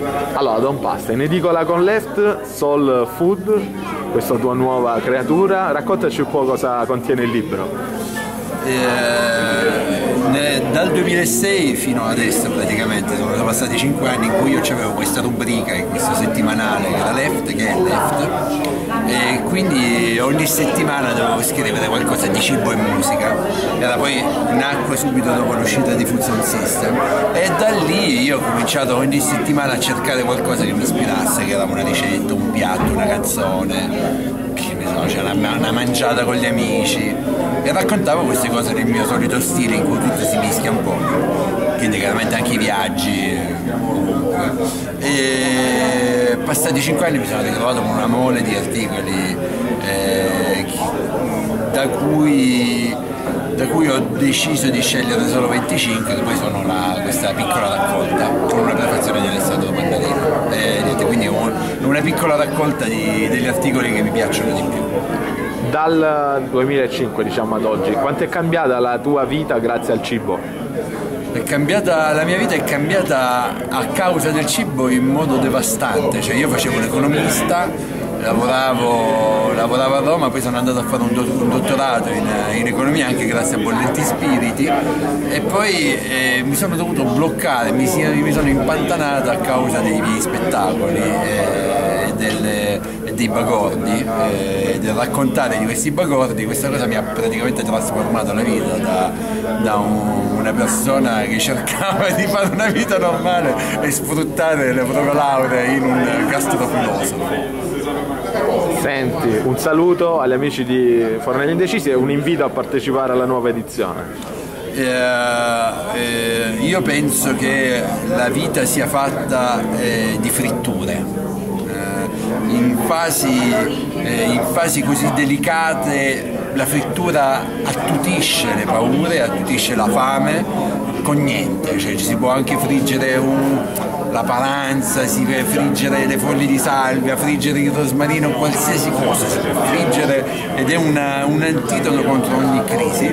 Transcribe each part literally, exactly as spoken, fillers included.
Allora, Don Pasta, in edicola con Left, Soul Food, questa tua nuova creatura, raccontaci un po' cosa contiene il libro. Eh, ne, dal duemilasei fino adesso praticamente sono passati cinque anni in cui io avevo questa rubrica, questo settimanale che era Left, che è Left, e quindi ogni settimana dovevo scrivere qualcosa di cibo e musica. Era poi nacque subito dopo l'uscita di Food Sound System e da lì io ho cominciato ogni settimana a cercare qualcosa che mi ispirasse, che era una ricetta, un piatto, una canzone, che ne so, c'era una, una mangiata con gli amici, e raccontavo queste cose nel mio solito stile in cui tutto si mischia un po', quindi chiaramente anche i viaggi ovunque. E passati cinque anni mi sono ritrovato con una mole di articoli eh, da cui da cui ho deciso di scegliere solo venticinque, che poi sono la, questa piccola raccolta con una prefazione di Alessandro Mandarino, e niente, quindi un, una piccola raccolta di, degli articoli che mi piacciono di più. Dal duemilacinque, diciamo, ad oggi, quanto è cambiata la tua vita grazie al cibo? È cambiata, la mia vita è cambiata a causa del cibo in modo devastante, cioè io facevo l'economista, lavoravo, lavoravo a Roma, poi sono andato a fare un, do, un dottorato in, in economia anche grazie a Bollenti Spiriti, e poi eh, mi sono dovuto bloccare, mi, si, mi sono impantanato a causa dei miei spettacoli e eh, dei bagordi, eh, del raccontare di questi bagordi. Questa cosa mi ha praticamente trasformato la vita da, da un, una persona che cercava di fare una vita normale e sfruttare le proprie lauree in un gastrofilosofo. Senti, un saluto agli amici di Fornelli Indecisi e un invito a partecipare alla nuova edizione. Eh, eh, io penso che la vita sia fatta eh, di fritture. In fasi, eh, in fasi così delicate la frittura attutisce le paure, attutisce la fame con niente, cioè ci si può anche friggere un, la paranza, si può friggere le foglie di salvia, friggere il rosmarino, qualsiasi cosa si può friggere, ed è una, un antidoto contro ogni crisi,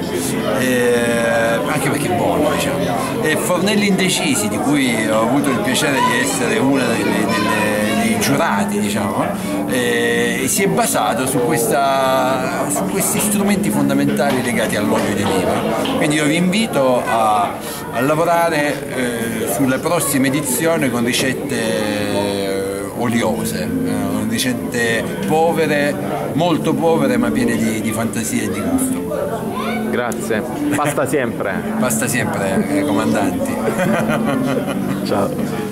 eh, anche perché è buono, diciamo. E Fornelli Indecisi, di cui ho avuto il piacere di essere una delle, delle giurati, diciamo, eh, si è basato su, questa, su questi strumenti fondamentali legati all'olio di oliva. Quindi io vi invito a, a lavorare eh, sulle prossime edizioni con ricette eh, oliose, eh, ricette povere, molto povere, ma piene di, di fantasia e di gusto. Grazie, basta sempre. Basta sempre, eh, comandanti. Ciao.